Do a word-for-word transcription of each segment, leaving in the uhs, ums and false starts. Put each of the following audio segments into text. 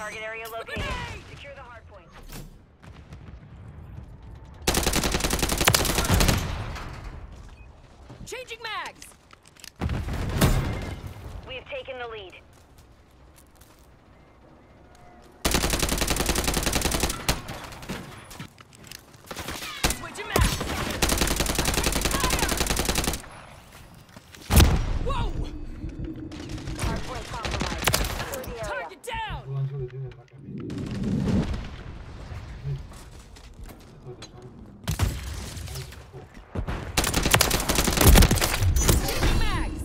Target area located. Secure the hard point. Changing mags! We have taken the lead. Switching mags! Whoa! Hard point compromised. Secure the area. Target down! Changing mags!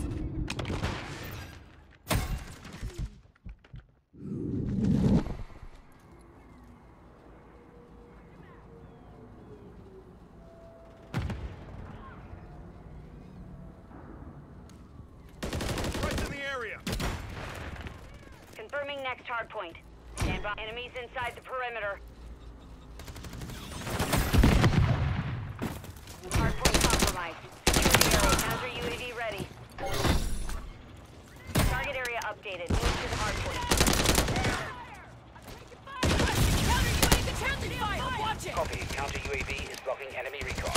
Right in the area. Confirming next hard point. Stand by. Enemies inside the perimeter. Hard point compromised. Secure the area. Counter U A V ready. Target area updated. Move to the hard point. Counter U A V counter fire! Watch it! Copy. Counter U A V is blocking enemy recon.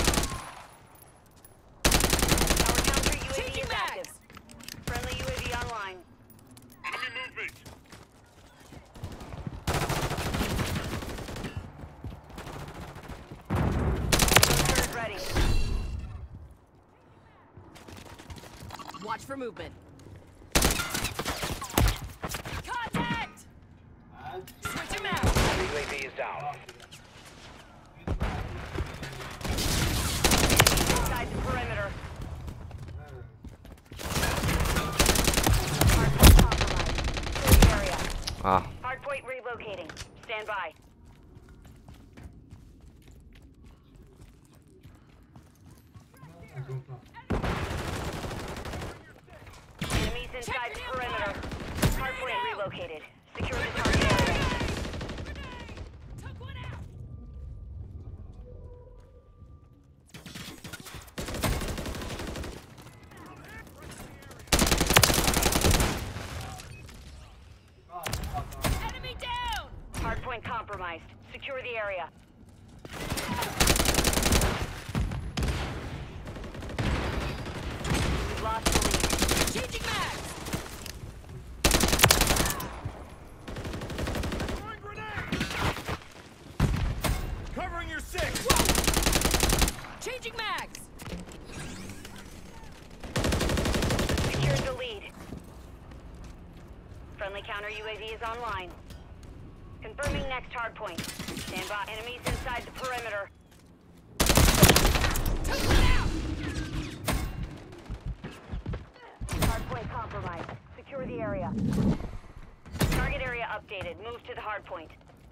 Our counter U A V Changing is mags! active. Friendly U A V online. Enemy movement. Turret ready. Watch for movement. Contact! Switching mags! Enemy U A V is down. Inside the perimeter. Hardpoint compromised. Clear the area. Ah, Hardpoint relocating. Stand by. Enemies inside the perimeter. Hardpoint relocated. Secure the target area. Took one out! Enemy down! Hardpoint compromised. Secure the area. We've lost the lead. Changing mags! Throwing grenade. Covering your six. Changing mags! Secured the lead. Friendly counter U A V is online. Confirming next hardpoint. Stand by. Enemies inside the perimeter. Took one out! Hardpoint compromised. Secure the area. Target area updated. Move to the hardpoint.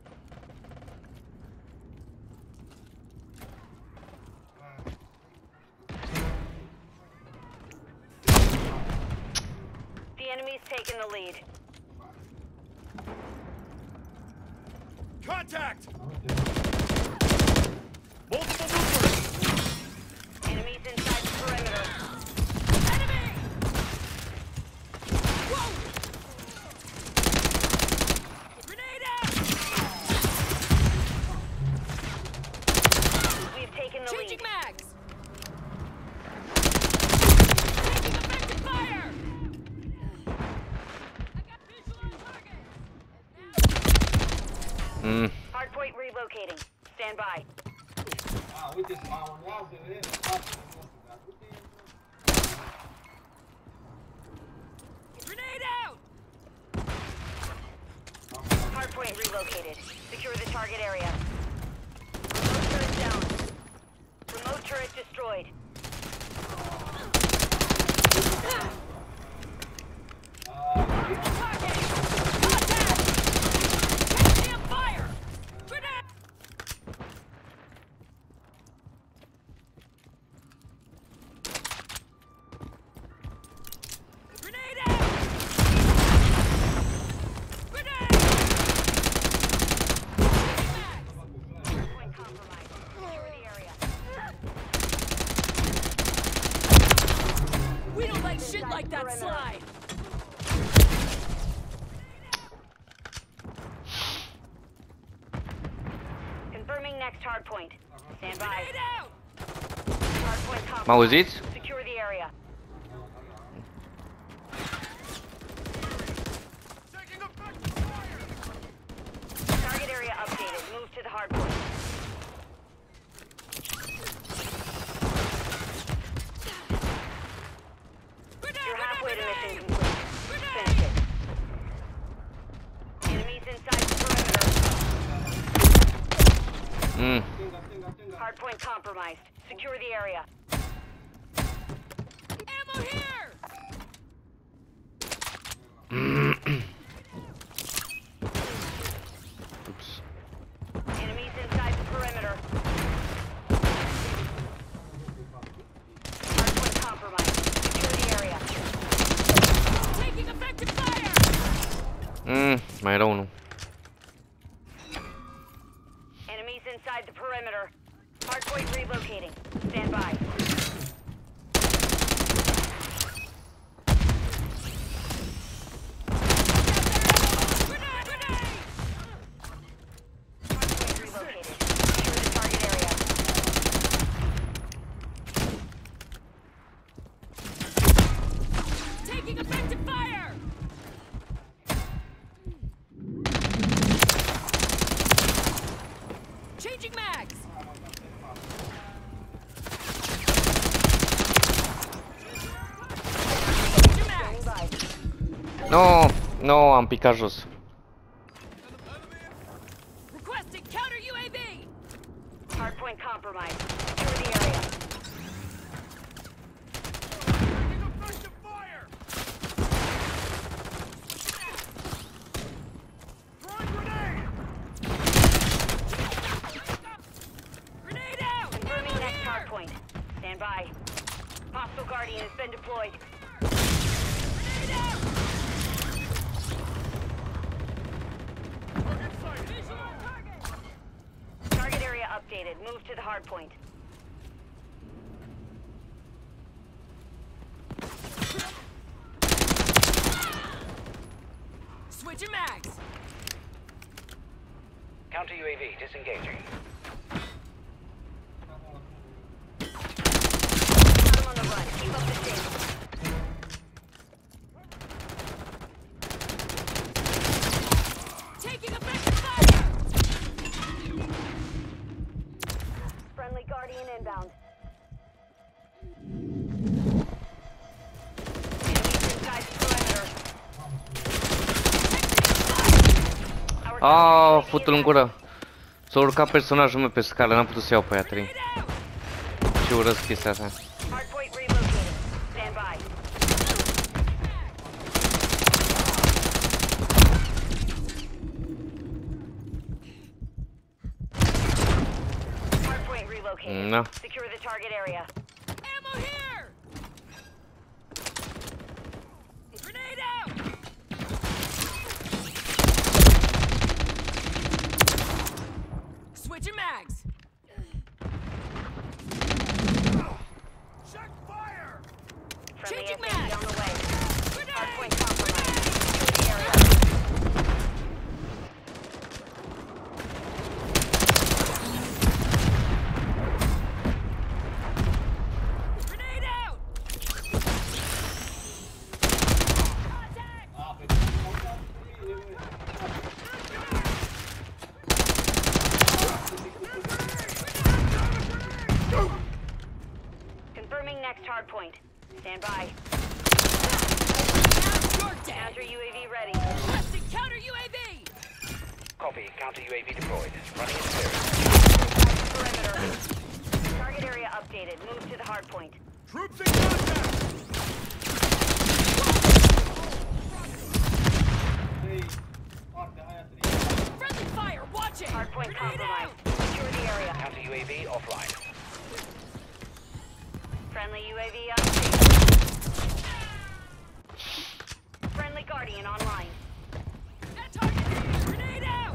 The enemy's taken the lead. Contact. Multiple movers. Enemies inside the perimeter. Enemy! Whoa! Grenade out! We've taken the Changing lead. mags! Taking effective fire! I got visual on target! mm. Hardpoint relocating. Stand by. Grenade out! Hardpoint relocated. Secure the target area. Remote turret down. Remote turret destroyed. Target! Contact! Taking on fire! Grenade! Grenade out! Grenade! Changing mags! Hardpoint compromised. Secure the area. We don't like shit like next hard point. Stand by. Grenade out! Hard point M-auziți? compromised. Secure the area. Taking effective fire! Target area updated. Move to the hard point. Grenade, You're halfway to grenade, mission complete. Finish it. Enemies inside the perimeter. Mm. Hardpoint compromised. Secure the area. Ammo here! Oops. Enemies inside the perimeter. Hardpoint compromised. Secure the area. Taking effective fire! Mm, mai era unul. Enemies inside the perimeter. Hardpoint relocating. Stand by. Grenade, grenade! Hardpoint relocated. Secure the target area. Taking effective fire! Changing mags! Changing Standing mags! by. No, no, am picat jos. Requesting counter U A V! Hardpoint compromised. Secure the area. Taking effective fire! Throwing grenade! Grenade out! Confirming Ammo next here! hardpoint. Stand by. Hostile Guardian has been deployed. Grenade out! Target sighted! Visual on target! Target area updated. Move to the hardpoint. Switching mags! Counter U A V disengaging. Got him on the run. Keep up the chase. Taking effective fire! Friendly Guardian inbound. Enemies inside the perimeter. Our Ah, target fut-l în is gură. S-a urcat personajul meu pe scară, n-am putut să iau pe aia trei. Grenade out! Ce urăsc chestia asta. Hardpoint relocated. Stand by. Hardpoint relocated. No. Secure the target area. Ammo here! Grenade out! Switching mags! Check fire! Friendly Changing S A T mag. on the way. Grenade! Hardpoint compromised. Secure the area. Grenade out! Confirming next hardpoint. Stand by. You're dead! Counter U A V ready. Requesting counter U A V! Copy. Counter U A V deployed. Running interference. Perimeter. Target area updated. Move to the hardpoint. Troops in contact! Friendly fire! Watch it! Hardpoint Grenade out! compromised. Secure the area. Counter U A V offline. Friendly U A V on station. Friendly Guardian online. At target! Grenade out!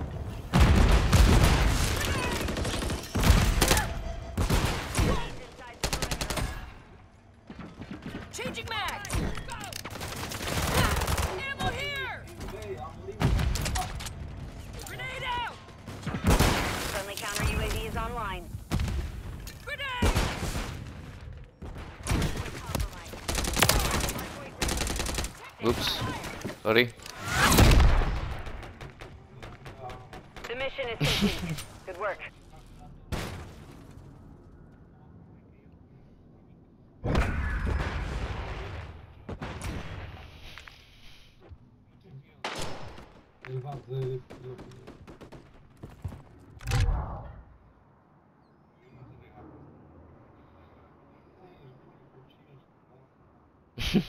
Enemies inside the perimeter. Changing mags! Ammo here! Grenade out! Friendly counter U A V is online. Oops. Sorry. The mission is complete. Good work. Ele vazou, ele...